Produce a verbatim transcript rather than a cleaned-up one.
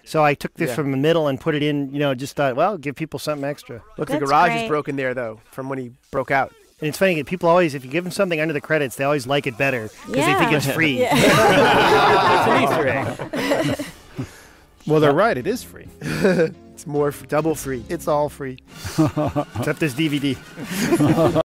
So I took this Yeah. from the middle and put it in, you know, just thought, well, give people something extra. Look, That's the garage great. is broken there, though, from when he broke out. And it's funny, people always, if you give them something under the credits, they always like it better because they think Yeah. it's free. Yeah. It's an Easter egg. Well, they're right. It is free. It's more f double free. It's all free. Except this D V D.